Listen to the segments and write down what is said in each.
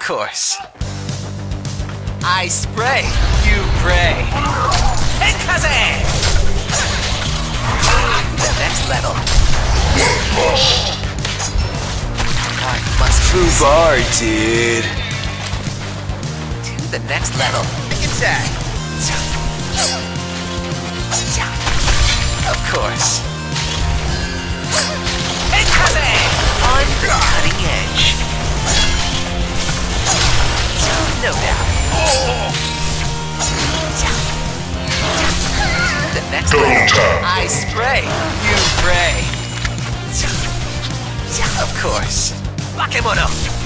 course. I spray, you pray. Enkaze! The next level. I must Fubar, dude. To the next level. Attack. Of course. Enkaze! On the cutting edge. No doubt. The next level. I spray, you pray. Of course. Bakemono.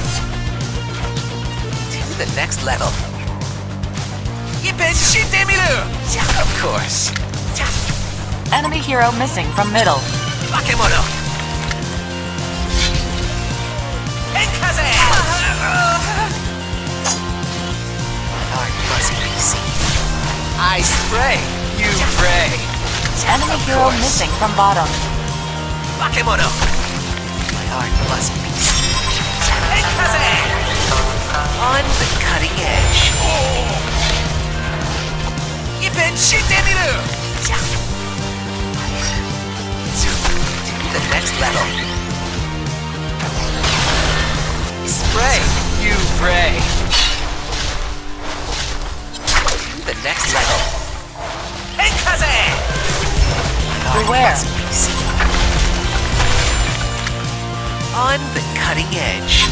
To the next level. Ippen shite miru. Of course. Enemy hero missing from middle. Bakemono. Enkaze! Heart must be seen. I spray, you pray. Enemy hero missing from bottom. Bakemono. My heart must be seen. Enkaze! On the cutting edge. Ippen shite miru. To the next level. Spray, you pray. To the next level. Enkaze! Beware. On the cutting edge.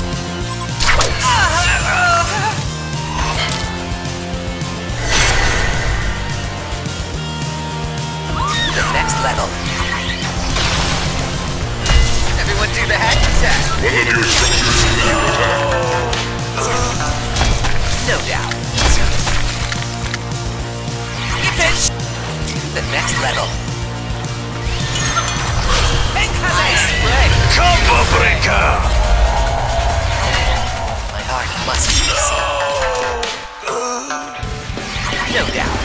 To the next level. Everyone do the hack attack. One of your structures is under attack. No doubt. To the next level. I spray. Combo breaker. My heart must be seen. No doubt.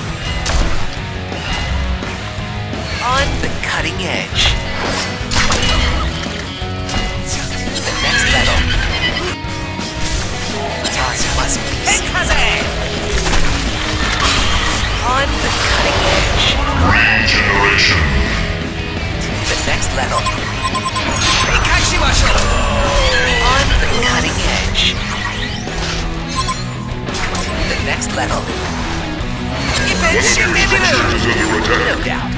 On the cutting edge. To the next level. My heart must be seen. On the cutting edge. Regeneration. To the next level. On the cutting edge. To the next level. One of your structures is under attack. No doubt.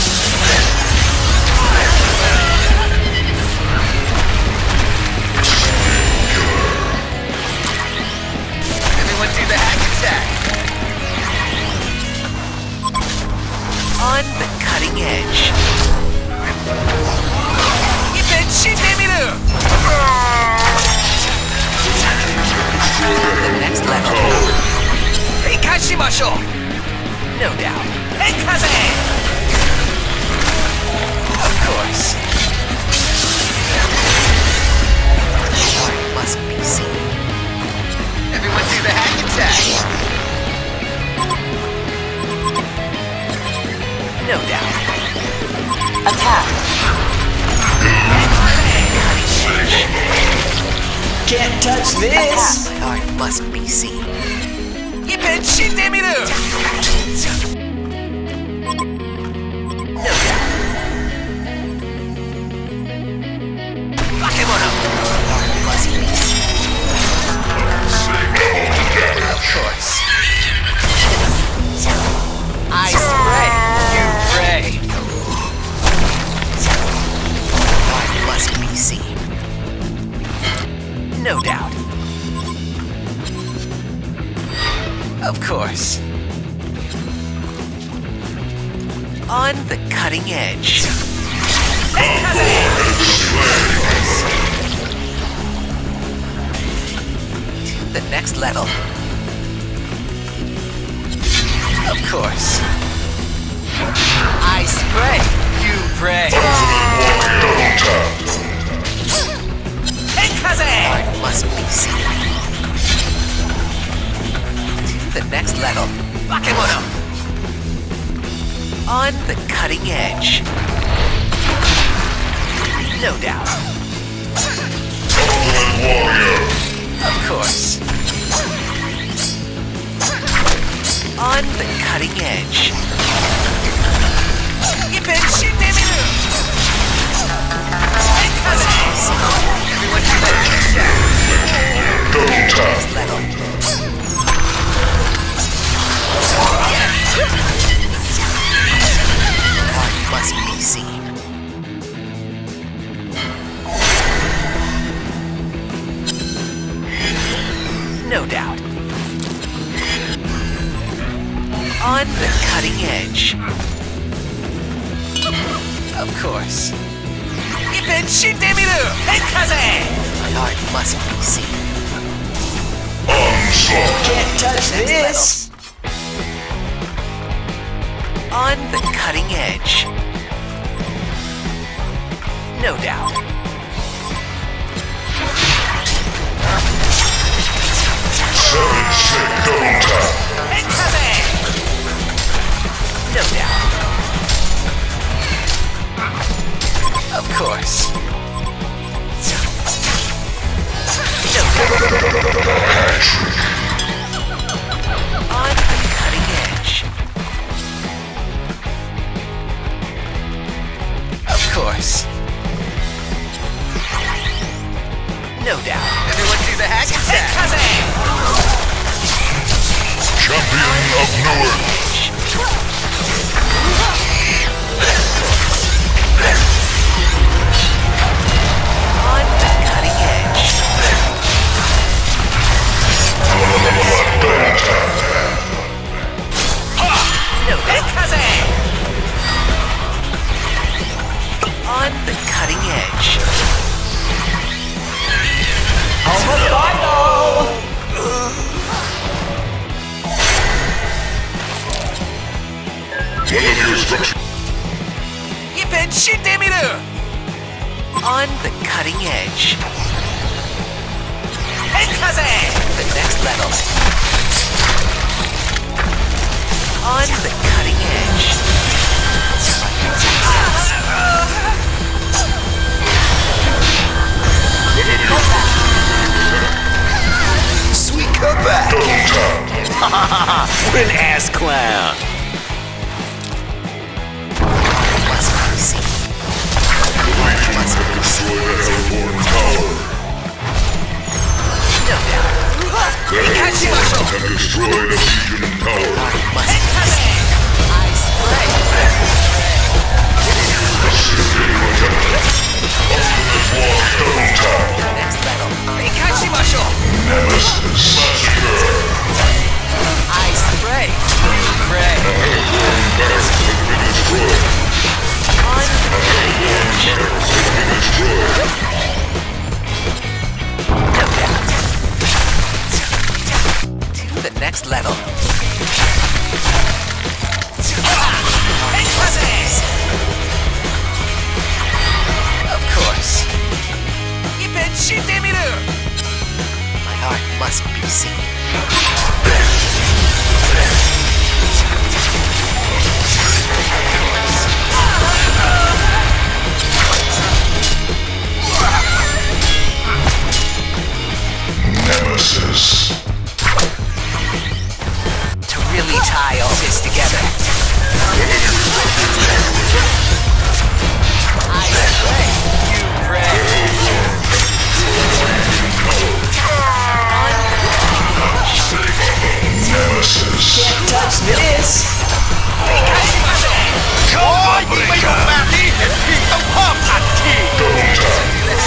Everyone do the hack attack. On the cutting edge. Ippen shite miru. The next level. Heikashimashou. No doubt. Enkaze! Of course. Heart must be seen. Everyone do the hack attack. No doubt. Attack. Can't touch this. My heart must be seen. Ippen shite miru. No doubt. Bakemono. Heart must be seen. Of course. I spray, you pray. Heart must be seen. No doubt. Of course. On the cutting edge. To the next level. Of course. I spray, you pray. Heart must be seen. To the next level. Bakemono. On the cutting edge. No doubt. Of course. On the cutting edge. Everyone do that. Next level. Heart must be seen. No doubt. On the cutting edge. Of course. My heart must be seen. Can't touch this. On the cutting edge. No doubt. No doubt. Of course. No doubt. On the cutting edge. Of course. No doubt. Everyone do the hack attack. Champion of Newark. On the cutting edge. No doubt. On the cutting edge. One of your structures. On the cutting edge. The next level. On the cutting edge. Sweet comeback. What an ass clown. Must be seen. Destroy the Hellborn Tower. No doubt. Have destroyed a Legion Tower. Must be seen. I spray. Next level. Nemesis Massacre. I spray. Pray. Hellborn Barracks has been destroyed. On the cutting edge. Barracks has been destroyed. No doubt. To the next level. Of course. My heart must be seen. Nemesis. To really tie all this together. I pray. You pray. Nemesis. Can't touch this. Double tap.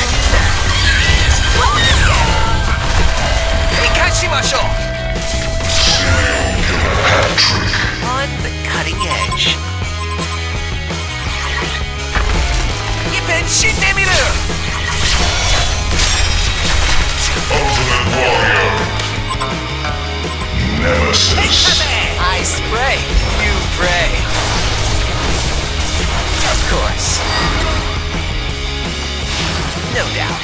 Serial killer hat-trick. On the cutting edge. Ultimate Warrior. Nemesis. I spray. You pray. Of course. No doubt.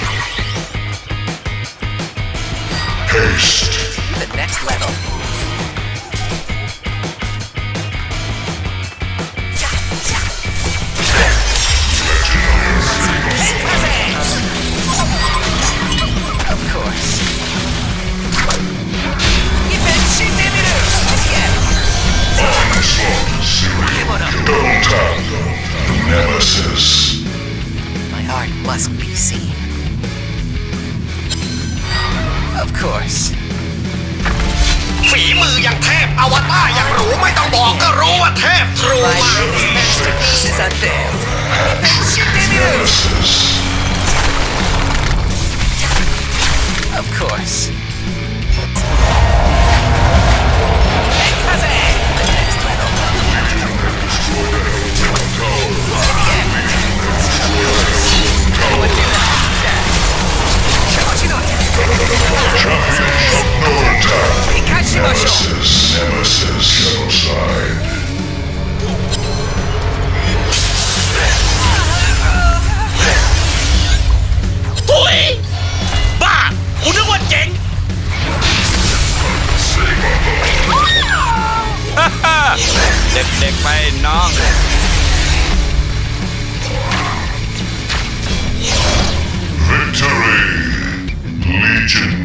Haste. The next level. Of course. must be seen. Of course. ฝีมืออย่างเทพอวตารอย่างหรูไม่ต้องบอกก็รู้ว่าเทพทรู My มาก latest masterpiece is unveiled. ชิมเดมิรุ Of course. Nemesis genocide. ปุ้ยบ้ากูนึกว่าเจ๋งเด็กๆไปน้อง Victory. Legion